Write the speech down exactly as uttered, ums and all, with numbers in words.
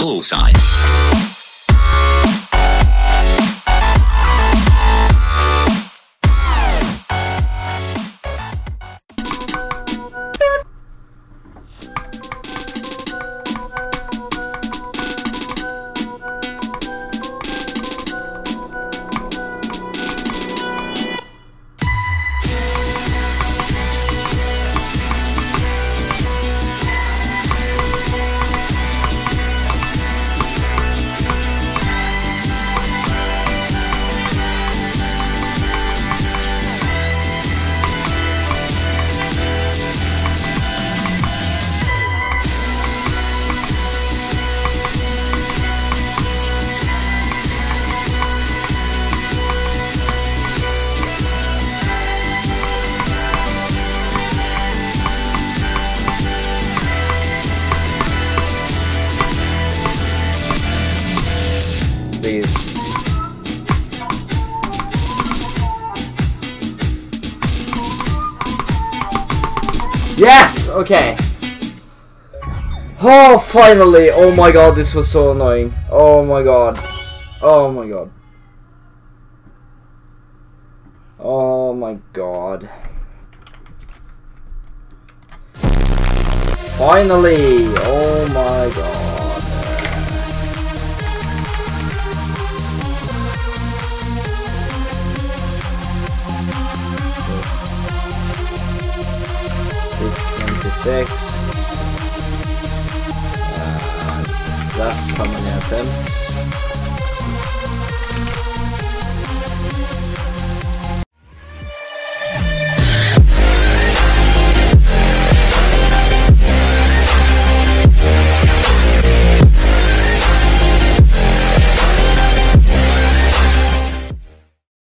full size. Yes! Okay. Oh, finally! Oh my god, this was so annoying. Oh my god. Oh my god. Oh my god. Finally! Oh my god. six. Uh, that's how many attempts.